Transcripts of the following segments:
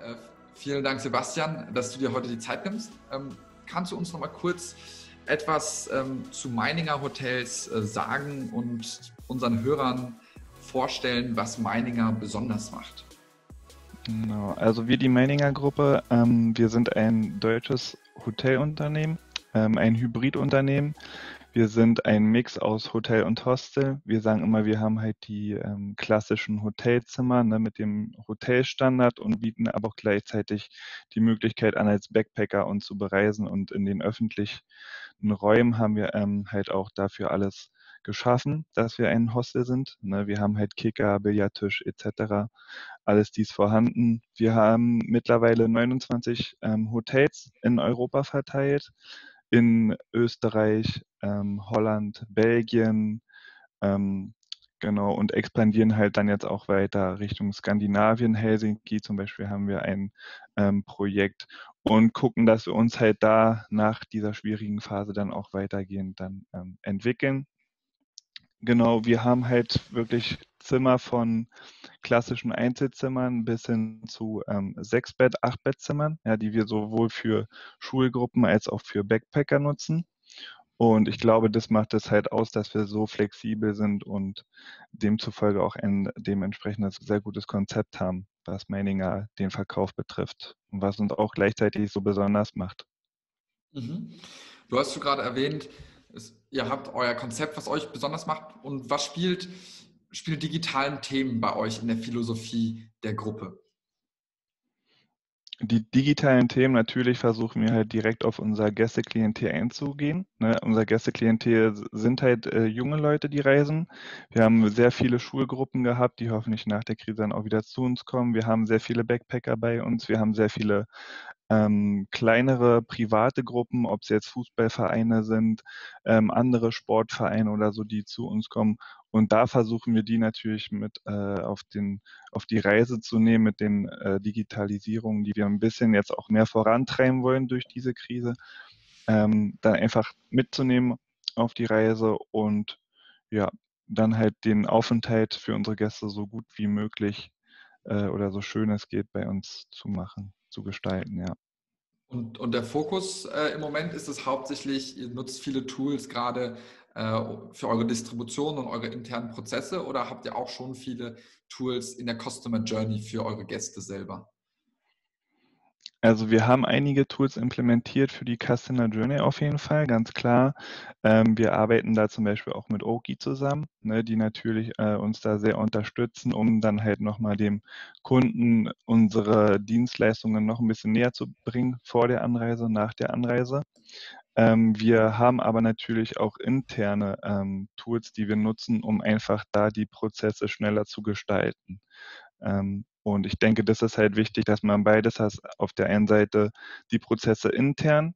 Äh, Vielen Dank, Sebastian, dass du dir heute die Zeit nimmst. Kannst du uns noch mal kurz etwas zu Meininger Hotels sagen und unseren Hörern vorstellen, was Meininger besonders macht? Genau, also wir die Meininger Gruppe, wir sind ein deutsches Hotelunternehmen, ein Hybridunternehmen. Wir sind ein Mix aus Hotel und Hostel. Wir sagen immer, wir haben halt die klassischen Hotelzimmer, ne, mit dem Hotelstandard und bieten aber auch gleichzeitig die Möglichkeit an, als Backpacker uns zu bereisen. Und in den öffentlichen Räumen haben wir halt auch dafür alles geschaffen, dass wir ein Hostel sind. Ne, wir haben halt Kicker, Billardtisch etc. Alles dies vorhanden. Wir haben mittlerweile 29 Hotels in Europa verteilt, in Österreich, Holland, Belgien, ähm, genau, und expandieren halt dann jetzt auch weiter Richtung Skandinavien, Helsinki zum Beispiel haben wir ein Projekt und gucken, dass wir uns halt da nach dieser schwierigen Phase dann auch weitergehend dann entwickeln. Genau, wir haben halt wirklich Zimmer von klassischen Einzelzimmern bis hin zu 6-Bett-, 8-Bett-Zimmern, ja, die wir sowohl für Schulgruppen als auch für Backpacker nutzen. Und ich glaube, das macht es halt aus, dass wir so flexibel sind und demzufolge auch ein dementsprechendes sehr gutes Konzept haben, was Meininger den Verkauf betrifft und was uns auch gleichzeitig so besonders macht. Mhm. Du hast gerade erwähnt, ihr habt euer Konzept, was euch besonders macht. Und was spielt digitalen Themen bei euch in der Philosophie der Gruppe? Die digitalen Themen, natürlich versuchen wir halt direkt auf unser Gästeklientel einzugehen. Ne? Unser Gästeklientel sind halt junge Leute, die reisen. Wir haben sehr viele Schulgruppen gehabt, die hoffentlich nach der Krise dann auch wieder zu uns kommen. Wir haben sehr viele Backpacker bei uns. Wir haben sehr viele kleinere private Gruppen, ob es jetzt Fußballvereine sind, andere Sportvereine oder so, die zu uns kommen. Und da versuchen wir die natürlich mit auf die Reise zu nehmen mit den Digitalisierungen, die wir ein bisschen jetzt auch mehr vorantreiben wollen durch diese Krise, dann einfach mitzunehmen auf die Reise und ja, dann halt den Aufenthalt für unsere Gäste so gut wie möglich oder so schön es geht bei uns zu machen, zu gestalten, ja. Und der Fokus im Moment ist es hauptsächlich, ihr nutzt viele Tools gerade für eure Distribution und eure internen Prozesse oder habt ihr auch schon viele Tools in der Customer Journey für eure Gäste selber? Also wir haben einige Tools implementiert für die Customer Journey auf jeden Fall, ganz klar. Wir arbeiten da zum Beispiel auch mit Oki zusammen, ne, die natürlich uns da sehr unterstützen, um dann halt nochmal dem Kunden unsere Dienstleistungen noch ein bisschen näher zu bringen vor der Anreise, nach der Anreise. Wir haben aber natürlich auch interne Tools, die wir nutzen, um einfach da die Prozesse schneller zu gestalten. Und ich denke, das ist halt wichtig, dass man beides hat. Auf der einen Seite die Prozesse intern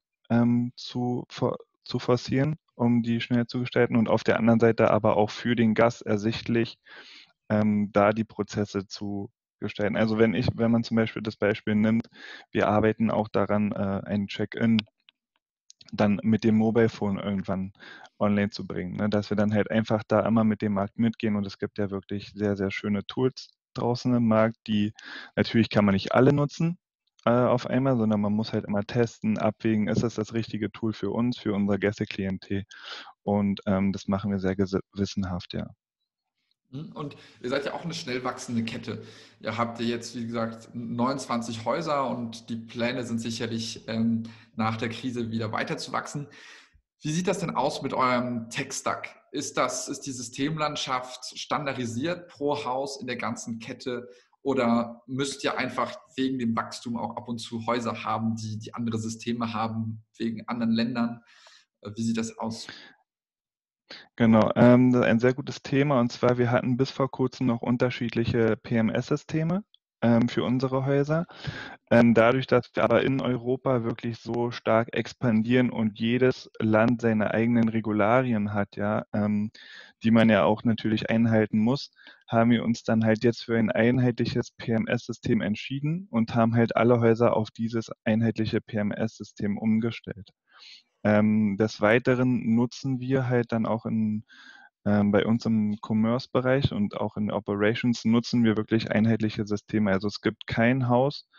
zu forcieren, um die schnell zu gestalten und auf der anderen Seite aber auch für den Gast ersichtlich, da die Prozesse zu gestalten. Also wenn man zum Beispiel das Beispiel nimmt, wir arbeiten auch daran, ein Check-in dann mit dem Mobile Phone irgendwann online zu bringen, ne? Dass wir dann halt einfach da immer mit dem Markt mitgehen und es gibt ja wirklich sehr, sehr schöne Tools draußen im Markt, die natürlich kann man nicht alle nutzen auf einmal, sondern man muss halt immer testen, abwägen, ist es das richtige Tool für uns, für unser Gästeklientel und das machen wir sehr gewissenhaft, ja. Und ihr seid ja auch eine schnell wachsende Kette. Ihr habt ja jetzt, wie gesagt, 29 Häuser und die Pläne sind sicherlich nach der Krise wieder weiter zu wachsen. Wie sieht das denn aus mit eurem Tech-Stack? Ist die Systemlandschaft standardisiert pro Haus in der ganzen Kette oder müsst ihr einfach wegen dem Wachstum auch ab und zu Häuser haben, die andere Systeme haben, wegen anderen Ländern? Wie sieht das aus? Genau, ein sehr gutes Thema. Und zwar, wir hatten bis vor kurzem noch unterschiedliche PMS-Systeme für unsere Häuser. Dadurch, dass wir aber in Europa wirklich so stark expandieren und jedes Land seine eigenen Regularien hat, ja, die man ja auch natürlich einhalten muss, haben wir uns dann halt jetzt für ein einheitliches PMS-System entschieden und haben halt alle Häuser auf dieses einheitliche PMS-System umgestellt. Des Weiteren nutzen wir halt dann auch bei uns im Commerce-Bereich und auch in Operations nutzen wir wirklich einheitliche Systeme. Also es gibt kein Haus,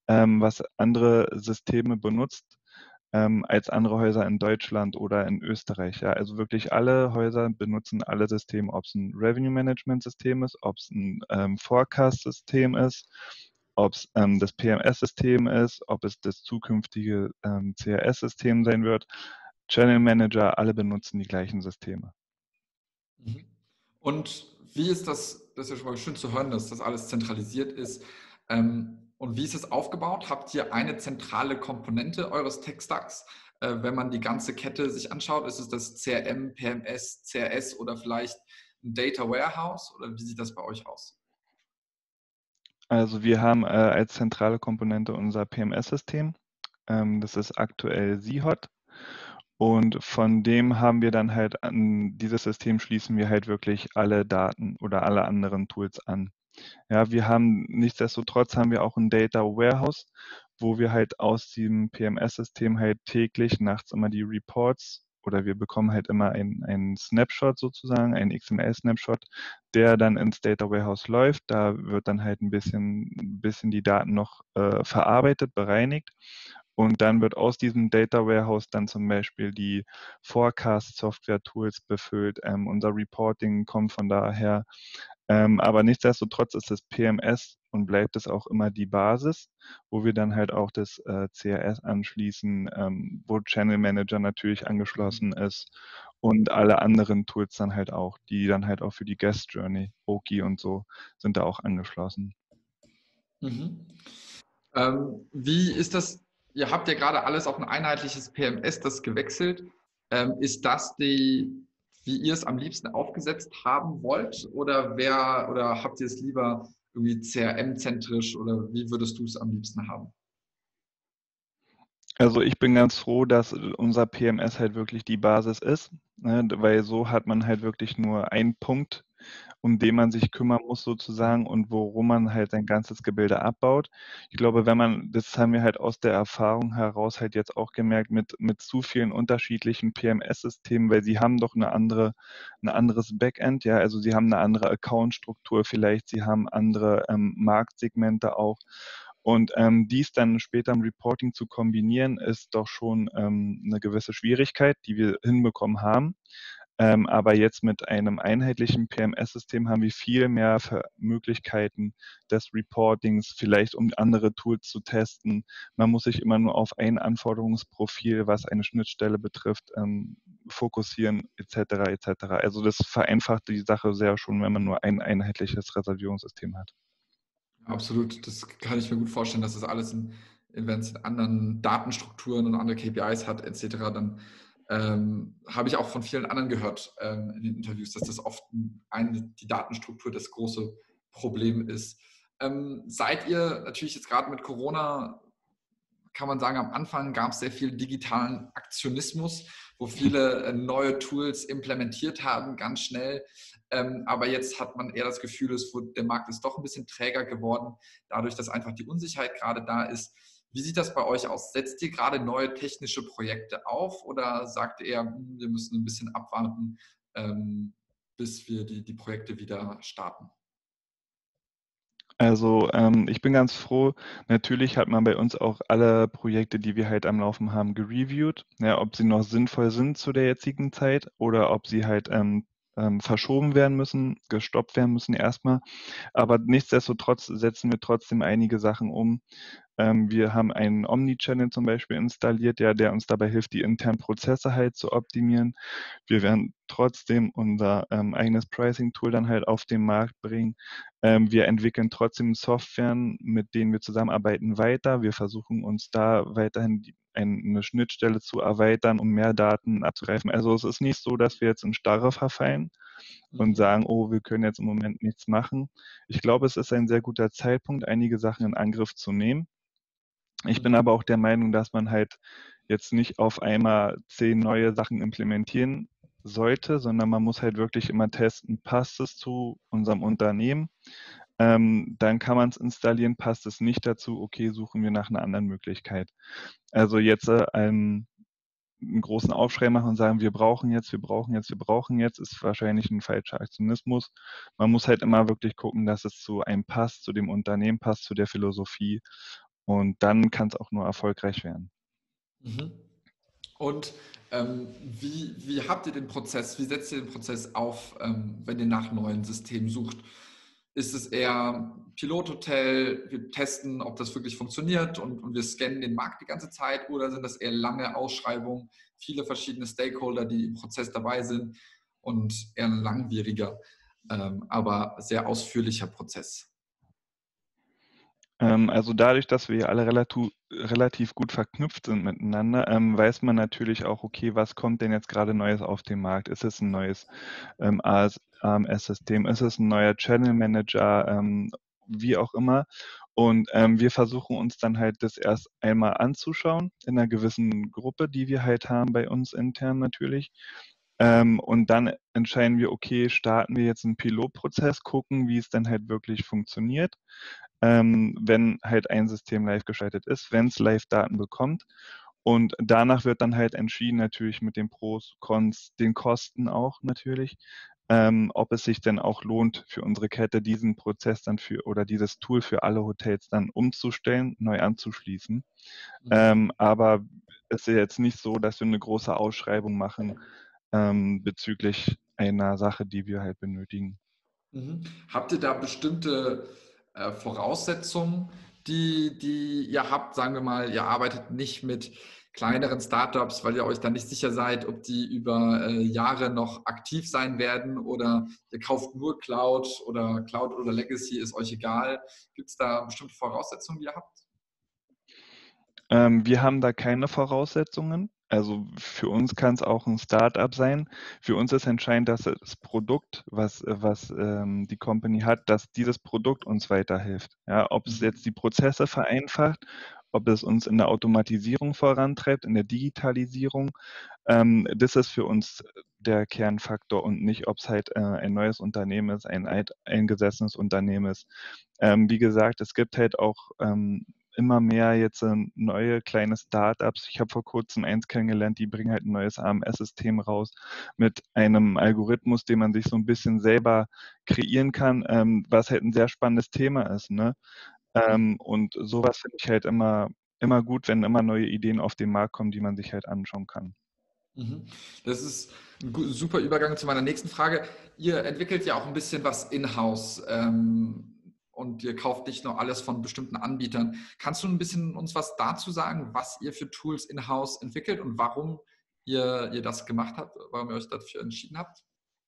was andere Systeme benutzt, als andere Häuser in Deutschland oder in Österreich. Ja, also wirklich alle Häuser benutzen alle Systeme, ob es ein Revenue Management System ist, ob es ein Forecast System ist, ob es das PMS-System ist, ob es das zukünftige CRS-System sein wird. Channel Manager, alle benutzen die gleichen Systeme. Mhm. Und wie ist das, das ist ja schon mal schön zu hören, dass das alles zentralisiert ist. Und wie ist es aufgebaut? Habt ihr eine zentrale Komponente eures Tech-Stacks? Wenn man die ganze Kette sich anschaut, ist es das CRM, PMS, CRS oder vielleicht ein Data Warehouse? Oder wie sieht das bei euch aus? Also wir haben als zentrale Komponente unser PMS-System. Das ist aktuell SeaHot. Und von dem haben wir dann halt an dieses System schließen wir halt wirklich alle Daten oder alle anderen Tools an. Ja, nichtsdestotrotz haben wir auch ein Data Warehouse, wo wir halt aus dem PMS-System halt täglich nachts immer die Reports oder wir bekommen halt immer einen Snapshot sozusagen, einen XML-Snapshot, der dann ins Data Warehouse läuft. Da wird dann halt ein bisschen die Daten noch verarbeitet, bereinigt. Und dann wird aus diesem Data Warehouse dann zum Beispiel die Forecast-Software-Tools befüllt. Unser Reporting kommt von daher. Aber nichtsdestotrotz ist das PMS und bleibt es auch immer die Basis, wo wir dann halt auch das CRS anschließen, wo Channel Manager natürlich angeschlossen ist und alle anderen Tools dann halt auch, die dann halt auch für die Guest Journey, Oki und so, sind da auch angeschlossen. Mhm. Wie ist das? Ihr habt ja gerade alles auf ein einheitliches PMS, das gewechselt. Ist das wie ihr es am liebsten aufgesetzt haben wollt? Oder habt ihr es lieber irgendwie CRM-zentrisch oder wie würdest du es am liebsten haben? Also ich bin ganz froh, dass unser PMS halt wirklich die Basis ist, ne, weil so hat man halt wirklich nur einen Punkt, um den man sich kümmern muss sozusagen und worum man halt sein ganzes Gebilde abbaut. Ich glaube, das haben wir halt aus der Erfahrung heraus halt jetzt auch gemerkt mit zu vielen unterschiedlichen PMS-Systemen, weil sie haben doch ein anderes Backend, ja, also sie haben eine andere Account-Struktur vielleicht, sie haben andere Marktsegmente auch. Und dies dann später im Reporting zu kombinieren, ist doch schon eine gewisse Schwierigkeit, die wir hinbekommen haben. Aber jetzt mit einem einheitlichen PMS-System haben wir viel mehr Möglichkeiten des Reportings, vielleicht um andere Tools zu testen. Man muss sich immer nur auf ein Anforderungsprofil, was eine Schnittstelle betrifft, fokussieren, etc. etc. Also das vereinfacht die Sache sehr schon, wenn man nur ein einheitliches Reservierungssystem hat. Absolut, das kann ich mir gut vorstellen, dass das alles wenn es in anderen Datenstrukturen und andere KPIs hat, etc., dann habe ich auch von vielen anderen gehört in den Interviews, dass das oft die Datenstruktur das große Problem ist. Seid ihr natürlich jetzt gerade mit Corona, kann man sagen, am Anfang gab es sehr viel digitalen Aktionismus, wo viele neue Tools implementiert haben, ganz schnell. Aber jetzt hat man eher das Gefühl, der Markt ist doch ein bisschen träger geworden, dadurch, dass einfach die Unsicherheit gerade da ist. Wie sieht das bei euch aus? Setzt ihr gerade neue technische Projekte auf oder sagt ihr, wir müssen ein bisschen abwarten, bis wir die Projekte wieder starten? Also ich bin ganz froh. Natürlich hat man bei uns auch alle Projekte, die wir halt am Laufen haben, gereviewt, ja, ob sie noch sinnvoll sind zu der jetzigen Zeit oder ob sie halt verschoben werden müssen, gestoppt werden müssen erstmal. Aber nichtsdestotrotz setzen wir trotzdem einige Sachen um. Wir haben einen Omnichannel zum Beispiel installiert, der uns dabei hilft, die internen Prozesse halt zu optimieren. Wir werden trotzdem unser eigenes Pricing-Tool dann halt auf den Markt bringen. Wir entwickeln trotzdem Softwaren, mit denen wir zusammenarbeiten, weiter. Wir versuchen uns da weiterhin eine Schnittstelle zu erweitern, um mehr Daten abzugreifen. Also es ist nicht so, dass wir jetzt in Starre verfallen und Mhm. sagen, oh, wir können jetzt im Moment nichts machen. Ich glaube, es ist ein sehr guter Zeitpunkt, einige Sachen in Angriff zu nehmen. Ich bin Mhm. aber auch der Meinung, dass man halt jetzt nicht auf einmal 10 neue Sachen implementieren sollte, sondern man muss halt wirklich immer testen, passt es zu unserem Unternehmen? Dann kann man es installieren, passt es nicht dazu, okay, suchen wir nach einer anderen Möglichkeit. Also jetzt einen großen Aufschrei machen und sagen, wir brauchen jetzt, wir brauchen jetzt, wir brauchen jetzt, ist wahrscheinlich ein falscher Aktionismus. Man muss halt immer wirklich gucken, dass es zu einem passt, zu dem Unternehmen passt, zu der Philosophie. Und dann kann es auch nur erfolgreich werden. Mhm. Und wie habt ihr den Prozess, wie setzt ihr den Prozess auf, wenn ihr nach neuen Systemen sucht? Ist es eher Pilothotel, wir testen, ob das wirklich funktioniert und wir scannen den Markt die ganze Zeit, oder sind das eher lange Ausschreibungen, viele verschiedene Stakeholder, die im Prozess dabei sind und eher ein langwieriger, aber sehr ausführlicher Prozess? Also dadurch, dass wir alle relativ gut verknüpft sind miteinander, weiß man natürlich auch, okay, was kommt denn jetzt gerade Neues auf den Markt? Ist es ein neues AMS-System? Ist es ein neuer Channel Manager? Wie auch immer. Und wir versuchen uns dann halt das erst einmal anzuschauen in einer gewissen Gruppe, die wir halt haben bei uns intern natürlich. Und dann entscheiden wir, okay, starten wir jetzt einen Pilotprozess, gucken, wie es dann halt wirklich funktioniert, wenn halt ein System live geschaltet ist, wenn es Live-Daten bekommt. Und danach wird dann halt entschieden, natürlich mit den Pros, Cons, den Kosten auch natürlich, ob es sich denn auch lohnt, für unsere Kette diesen Prozess dann für oder dieses Tool für alle Hotels dann umzustellen, neu anzuschließen. Mhm. Aber es ist jetzt nicht so, dass wir eine große Ausschreibung machen bezüglich einer Sache, die wir halt benötigen. Mhm. Habt ihr da bestimmte Voraussetzungen, die ihr habt? Sagen wir mal, ihr arbeitet nicht mit kleineren Startups, weil ihr euch dann nicht sicher seid, ob die über Jahre noch aktiv sein werden, oder ihr kauft nur Cloud oder Legacy ist euch egal. Gibt es da bestimmte Voraussetzungen, die ihr habt? Wir haben da keine Voraussetzungen. Also für uns kann es auch ein Startup sein. Für uns ist entscheidend, dass das Produkt, was die Company hat, dass dieses Produkt uns weiterhilft. Ja, ob es Mhm. jetzt die Prozesse vereinfacht, ob es uns in der Automatisierung vorantreibt, in der Digitalisierung, das ist für uns der Kernfaktor und nicht, ob es halt ein neues Unternehmen ist, ein eingesessenes Unternehmen ist. Wie gesagt, es gibt halt auch immer mehr jetzt neue kleine Startups. Ich habe vor kurzem eins kennengelernt, die bringen halt ein neues AMS-System raus mit einem Algorithmus, den man sich so ein bisschen selber kreieren kann, was halt ein sehr spannendes Thema ist. Ne? Und sowas finde ich halt immer gut, wenn immer neue Ideen auf den Markt kommen, die man sich halt anschauen kann. Mhm. Das ist ein super Übergang zu meiner nächsten Frage. Ihr entwickelt ja auch ein bisschen was in-house, und ihr kauft nicht nur alles von bestimmten Anbietern. Kannst du ein bisschen uns was dazu sagen, was ihr für Tools in-house entwickelt und warum ihr das gemacht habt, warum ihr euch dafür entschieden habt?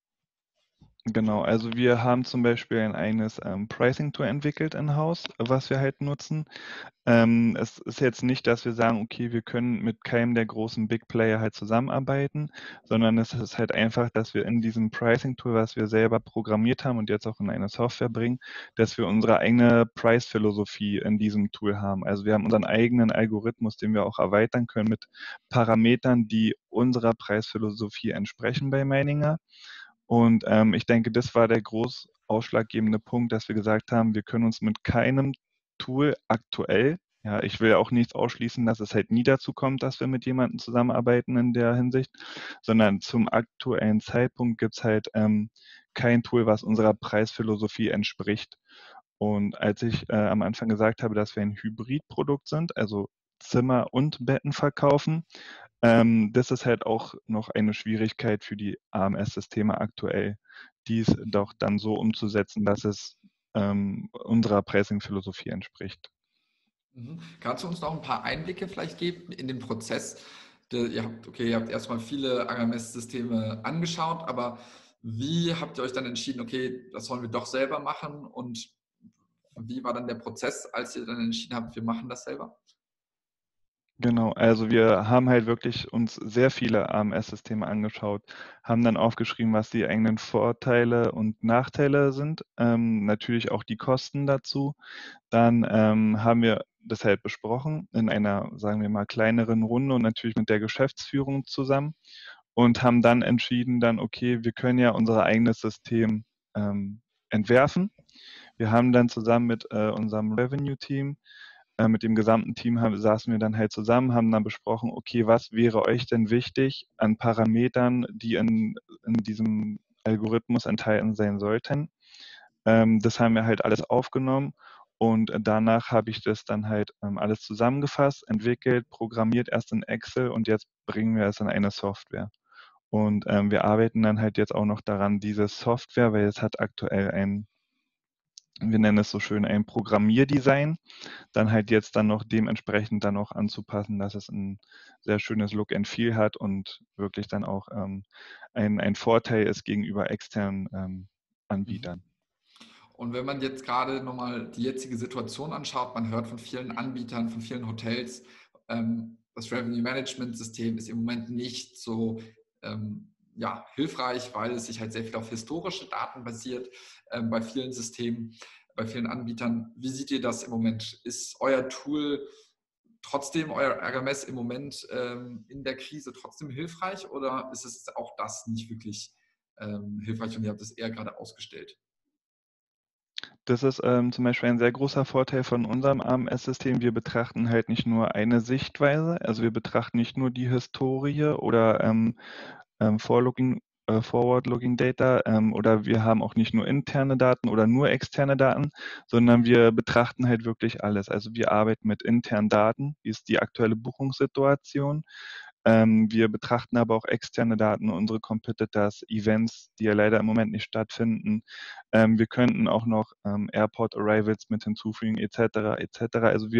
Genau, also wir haben zum Beispiel ein eigenes Pricing-Tool entwickelt in-house, was wir halt nutzen. Es ist jetzt nicht, dass wir sagen, okay, wir können mit keinem der großen Big Player halt zusammenarbeiten, sondern es ist halt einfach, dass wir in diesem Pricing-Tool, was wir selber programmiert haben und jetzt auch in eine Software bringen, dass wir unsere eigene Price-Philosophie in diesem Tool haben. Also wir haben unseren eigenen Algorithmus, den wir auch erweitern können mit Parametern, die unserer Preisphilosophie entsprechen bei Meininger. Und ich denke, das war der groß ausschlaggebende Punkt, dass wir gesagt haben, wir können uns mit keinem Tool aktuell, ja, ich will auch nicht ausschließen, dass es halt nie dazu kommt, dass wir mit jemandem zusammenarbeiten in der Hinsicht, sondern zum aktuellen Zeitpunkt gibt es halt kein Tool, was unserer Preisphilosophie entspricht. Und als ich am Anfang gesagt habe, dass wir ein Hybridprodukt sind, also Zimmer und Betten verkaufen, das ist halt auch noch eine Schwierigkeit für die AMS-Systeme aktuell, dies doch dann so umzusetzen, dass es unserer Pricing-Philosophie entspricht. Mhm. Kannst du uns noch ein paar Einblicke vielleicht geben in den Prozess? Ihr habt erstmal viele AMS-Systeme angeschaut, aber wie habt ihr euch dann entschieden, okay, das sollen wir doch selber machen, und wie war dann der Prozess, als ihr dann entschieden habt, wir machen das selber? Genau, also wir haben halt wirklich uns sehr viele AMS-Systeme angeschaut, haben dann aufgeschrieben, was die eigenen Vorteile und Nachteile sind, natürlich auch die Kosten dazu. Dann haben wir das halt besprochen in einer, sagen wir mal, kleineren Runde und natürlich mit der Geschäftsführung zusammen und haben dann entschieden, dann, okay, wir können ja unser eigenes System entwerfen. Wir haben dann zusammen mit unserem Revenue-Team, mit dem gesamten Team saßen wir dann halt zusammen, haben dann besprochen, okay, was wäre euch denn wichtig an Parametern, die in diesem Algorithmus enthalten sein sollten. Das haben wir halt alles aufgenommen Und danach habe ich das dann halt alles zusammengefasst, entwickelt, programmiert erst in Excel und jetzt bringen wir es in eine Software. Und wir arbeiten dann halt jetzt auch noch daran, diese Software, weil es hat aktuell wir nennen es so schön, ein Programmierdesign, dann halt jetzt dann noch dementsprechend dann auch anzupassen, dass es ein sehr schönes Look and Feel hat und wirklich dann auch ein Vorteil ist gegenüber externen Mhm. Anbietern. Und wenn man jetzt gerade nochmal die jetzige Situation anschaut, man hört von vielen Anbietern, von vielen Hotels, das Revenue Management System ist im Moment nicht so ja, hilfreich, weil es sich halt sehr viel auf historische Daten basiert bei vielen Systemen, bei vielen Anbietern. Wie seht ihr das im Moment? Ist euer Tool trotzdem, euer RMS im Moment in der Krise trotzdem hilfreich oder ist es auch das nicht wirklich hilfreich und ihr habt es eher gerade ausgestellt? Das ist zum Beispiel ein sehr großer Vorteil von unserem AMS-System. Wir betrachten halt nicht nur eine Sichtweise, also wir betrachten nicht nur die Historie oder Forward-Looking Data oder wir haben auch nicht nur interne Daten oder nur externe Daten, sondern wir betrachten halt wirklich alles. Also wir arbeiten mit internen Daten, wie ist die aktuelle Buchungssituation. Wir betrachten aber auch externe Daten, unsere Competitors, Events, die ja leider im Moment nicht stattfinden. Wir könnten auch noch Airport Arrivals mit hinzufügen, etc. etc. Also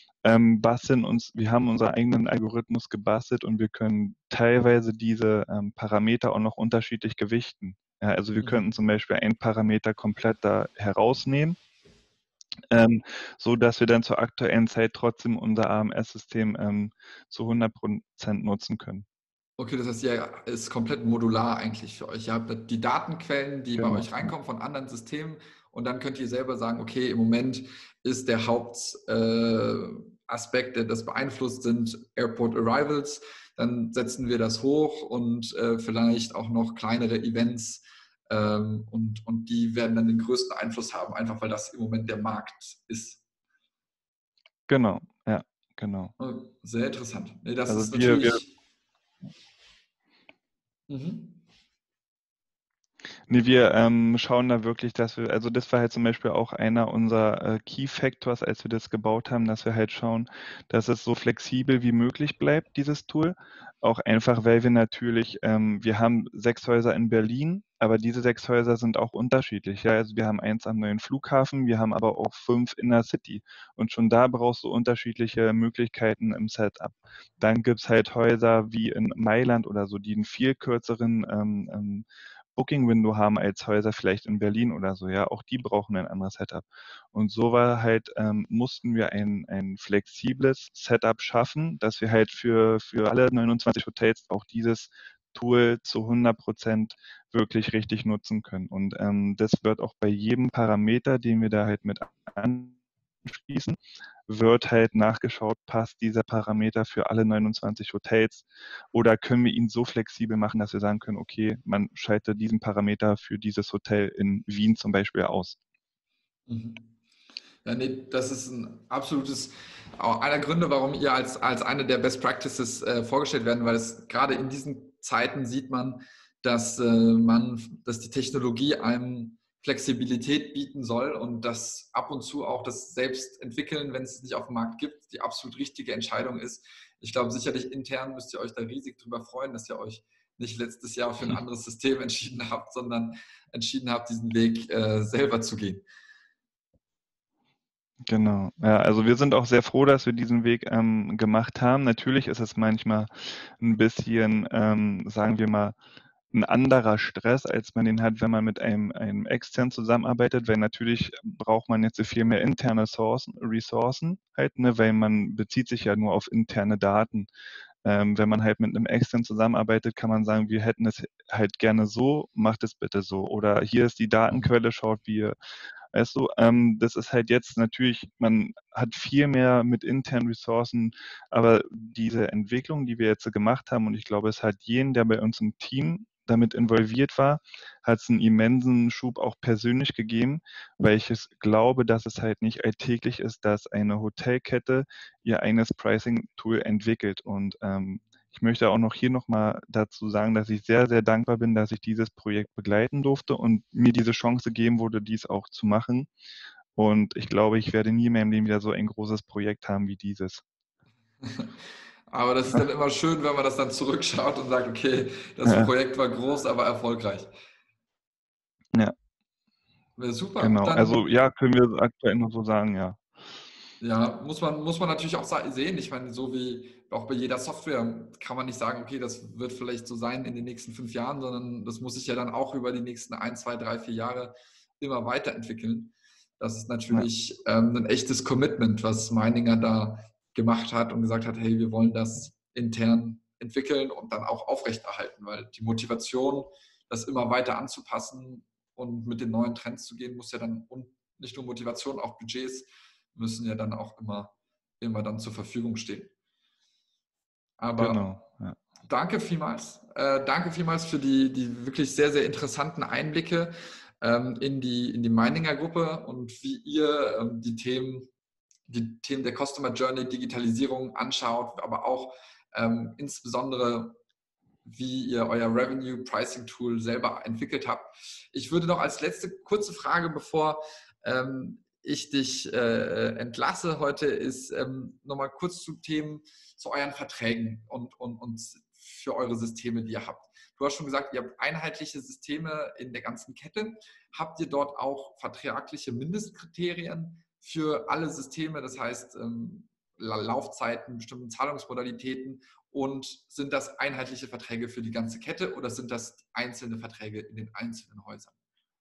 wir haben unseren eigenen Algorithmus gebastelt und wir können teilweise diese Parameter auch noch unterschiedlich gewichten. Ja, also wir könnten Mhm. zum Beispiel einen Parameter komplett da herausnehmen, ähm, so dass wir dann zur aktuellen Zeit trotzdem unser AMS-System zu 100% nutzen können. Okay, das heißt, ja, ist komplett modular eigentlich für euch. Ihr habt die Datenquellen, die bei Genau. euch reinkommen von anderen Systemen und dann könnt ihr selber sagen, okay, im Moment ist der Hauptaspekt, der das beeinflusst, sind Airport Arrivals. Dann setzen wir das hoch und vielleicht auch noch kleinere Events und die werden dann den größten Einfluss haben, einfach weil das im Moment der Markt ist. Genau, ja, genau. Sehr interessant. Nee, das Also ist wir natürlich. Mhm. Nee, wir schauen da wirklich, also das war halt zum Beispiel auch einer unserer Key Factors, als wir das gebaut haben, dass wir halt schauen, dass es so flexibel wie möglich bleibt, dieses Tool. Auch einfach, weil wir natürlich, wir haben 6 Häuser in Berlin, aber diese 6 Häuser sind auch unterschiedlich. Ja, also wir haben eins am neuen Flughafen, wir haben aber auch 5 in der City. Und schon da brauchst du unterschiedliche Möglichkeiten im Setup. Dann gibt's halt Häuser wie in Mailand oder so, die einen viel kürzeren Booking-Window haben als Häuser vielleicht in Berlin oder so, ja, auch die brauchen ein anderes Setup. Und so war halt, mussten wir ein flexibles Setup schaffen, dass wir halt für alle 29 Hotels auch dieses Tool zu 100% wirklich richtig nutzen können. Und das wird auch bei jedem Parameter, den wir da halt mit anschließen, wird halt nachgeschaut, passt dieser Parameter für alle 29 Hotels oder können wir ihn so flexibel machen, dass wir sagen können, okay, man schaltet diesen Parameter für dieses Hotel in Wien zum Beispiel aus. Mhm. Ja, nee, das ist ein absolutes, auch einer Gründe, warum ihr als eine der Best Practices vorgestellt werden, weil es gerade in diesen Zeiten sieht man, dass die Technologie einem Flexibilität bieten soll und dass ab und zu auch das Selbstentwickeln, wenn es nicht auf dem Markt gibt, die absolut richtige Entscheidung ist. Ich glaube, sicherlich intern müsst ihr euch da riesig drüber freuen, dass ihr euch nicht letztes Jahr für ein anderes System entschieden habt, sondern entschieden habt, diesen Weg selber zu gehen. Genau. Ja, also wir sind auch sehr froh, dass wir diesen Weg gemacht haben. Natürlich ist es manchmal ein bisschen, sagen wir mal, ein anderer Stress, als man den hat, wenn man mit einem extern zusammenarbeitet, weil natürlich braucht man jetzt so viel mehr interne Ressourcen halt, ne, weil man bezieht sich ja nur auf interne Daten. Wenn man halt mit einem extern zusammenarbeitet, kann man sagen, wir hätten es halt gerne so, macht es bitte so. Oder hier ist die Datenquelle, schaut, wie weißt du, das ist halt jetzt natürlich, man hat viel mehr mit internen Ressourcen, aber diese Entwicklung, die wir jetzt so gemacht haben, und ich glaube, es hat jeden, der bei uns im Team damit involviert war, hat es einen immensen Schub auch persönlich gegeben, weil ich es glaube, dass es halt nicht alltäglich ist, dass eine Hotelkette ihr eigenes Pricing-Tool entwickelt. Und ich möchte auch noch hier nochmal dazu sagen, dass ich sehr, sehr dankbar bin, dass ich dieses Projekt begleiten durfte und mir diese Chance gegeben wurde, dies auch zu machen. Und ich glaube, ich werde nie in meinem Leben wieder so ein großes Projekt haben wie dieses. Aber das ist dann immer schön, wenn man das dann zurückschaut und sagt, okay, das Ja, Projekt war groß, aber erfolgreich. ja, Super. genau. Dann Also ja, können wir aktuell noch so sagen, ja. ja, muss man natürlich auch sehen. Ich meine, so wie auch bei jeder Software kann man nicht sagen, okay, das wird vielleicht so sein in den nächsten 5 Jahren, sondern das muss sich ja dann auch über die nächsten 1, 2, 3, 4 Jahre immer weiterentwickeln. Das ist Ja, natürlich ein echtes Commitment, was Meininger da gemacht hat und gesagt hat, hey, wir wollen das intern entwickeln und dann auch aufrechterhalten, weil die Motivation, das immer weiter anzupassen und mit den neuen Trends zu gehen, muss ja dann, und nicht nur Motivation, auch Budgets müssen ja dann auch immer dann zur Verfügung stehen. Aber genau. Ja. danke vielmals für die wirklich sehr, sehr interessanten Einblicke in die Meininger Gruppe und wie ihr die Themen der Customer Journey, Digitalisierung anschaut, aber auch insbesondere wie ihr euer Revenue Pricing Tool selber entwickelt habt. Ich würde noch als letzte kurze Frage, bevor ich dich entlasse heute, ist nochmal kurz zu Themen, zu euren Verträgen und für eure Systeme, die ihr habt. Du hast schon gesagt, ihr habt einheitliche Systeme in der ganzen Kette. Habt ihr dort auch vertragliche Mindestkriterien für alle Systeme, das heißt Laufzeiten, bestimmte Zahlungsmodalitäten, und sind das einheitliche Verträge für die ganze Kette oder sind das einzelne Verträge in den einzelnen Häusern?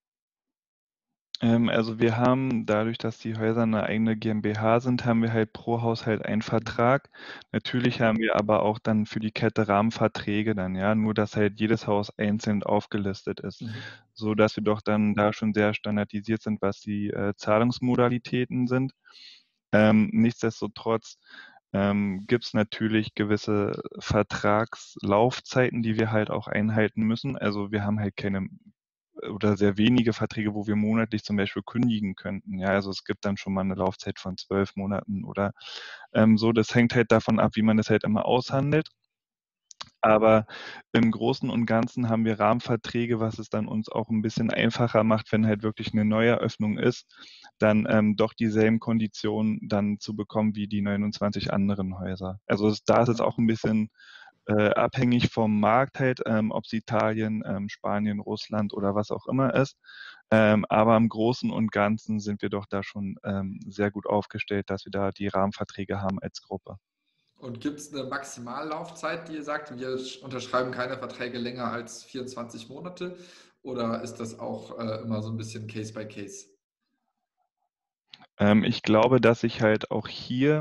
Also wir haben dadurch, dass die Häuser eine eigene GmbH sind, haben wir halt pro Haushalt einen Vertrag. Natürlich haben wir aber auch dann für die Kette Rahmenverträge dann, ja, nur dass halt jedes Haus einzeln aufgelistet ist, Mhm. so dass wir doch dann da schon sehr standardisiert sind, was die Zahlungsmodalitäten sind. Nichtsdestotrotz gibt es natürlich gewisse Vertragslaufzeiten, die wir halt auch einhalten müssen. Also wir haben halt keine oder sehr wenige Verträge, wo wir monatlich zum Beispiel kündigen könnten. Ja, also es gibt dann schon mal eine Laufzeit von 12 Monaten oder so. Das hängt halt davon ab, wie man das halt immer aushandelt. Aber im Großen und Ganzen haben wir Rahmenverträge, was es dann uns auch ein bisschen einfacher macht, wenn halt wirklich eine Neueröffnung ist, dann doch dieselben Konditionen dann zu bekommen wie die 29 anderen Häuser. Also da ist es auch ein bisschen abhängig vom Markt halt, ob es Italien, Spanien, Russland oder was auch immer ist. Aber im Großen und Ganzen sind wir doch da schon sehr gut aufgestellt, dass wir da die Rahmenverträge haben als Gruppe. Und gibt es eine Maximallaufzeit, die ihr sagt, wir unterschreiben keine Verträge länger als 24 Monate? Oder ist das auch immer so ein bisschen Case by Case? Ich glaube, dass sich halt auch hier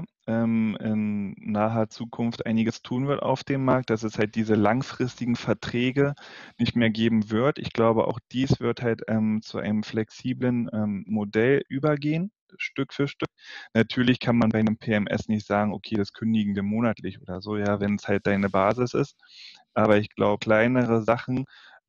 in naher Zukunft einiges tun wird auf dem Markt, dass es halt diese langfristigen Verträge nicht mehr geben wird. Ich glaube, auch dies wird halt zu einem flexiblen Modell übergehen, Stück für Stück. Natürlich kann man bei einem PMS nicht sagen, okay, das kündigen wir monatlich oder so, ja, wenn es halt deine Basis ist. Aber ich glaube, kleinere Sachen,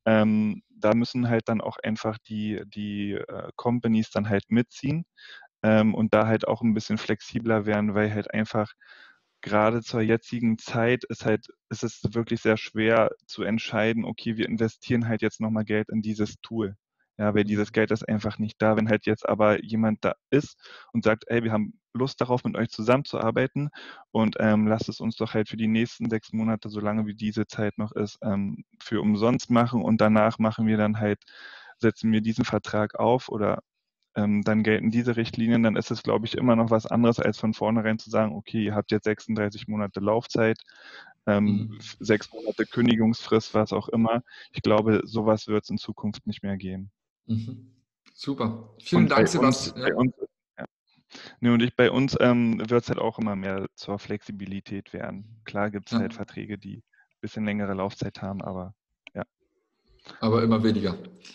da müssen halt dann auch einfach die Companies dann halt mitziehen und da halt auch ein bisschen flexibler werden, weil halt einfach gerade zur jetzigen Zeit ist es wirklich sehr schwer zu entscheiden, okay, wir investieren halt jetzt nochmal Geld in dieses Tool. Ja, weil dieses Mhm. Geld ist einfach nicht da. Wenn halt jetzt aber jemand da ist und sagt, ey, wir haben Lust darauf, mit euch zusammenzuarbeiten und lasst es uns doch halt für die nächsten 6 Monate, solange wie diese Zeit noch ist, für umsonst machen und danach setzen wir diesen Vertrag auf oder dann gelten diese Richtlinien, dann ist es, glaube ich, immer noch was anderes, als von vornherein zu sagen, okay, ihr habt jetzt 36 Monate Laufzeit, Mhm. 6 Monate Kündigungsfrist, was auch immer. Ich glaube, sowas wird es in Zukunft nicht mehr geben. Mhm. Super. Vielen Und Dank, Sebastian. bei Ja. uns, ja. Nee, und bei uns wird es halt auch immer mehr zur Flexibilität werden. Klar gibt es halt Ja, Verträge, die ein bisschen längere Laufzeit haben, aber ja, aber immer weniger.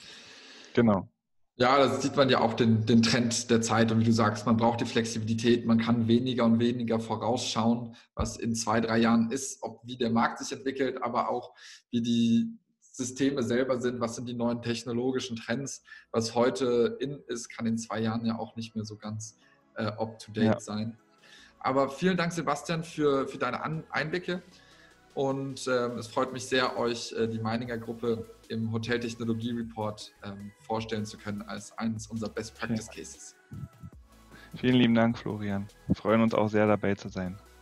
genau. Ja, das sieht man ja auch den Trend der Zeit. Und wie du sagst, man braucht die Flexibilität, man kann weniger und weniger vorausschauen, was in 2, 3 Jahren ist, wie der Markt sich entwickelt, aber auch wie die Systeme selber sind, was sind die neuen technologischen Trends, was heute in ist, kann in 2 Jahren ja auch nicht mehr so ganz Ja, up-to-date sein. Aber vielen Dank, Sebastian, für deine Einblicke. Und es freut mich sehr, euch die Meininger Gruppe im Hoteltechnologie Report vorstellen zu können als eines unserer Best okay. Practice Cases. Vielen lieben Dank, Florian. Wir freuen uns auch sehr, dabei zu sein.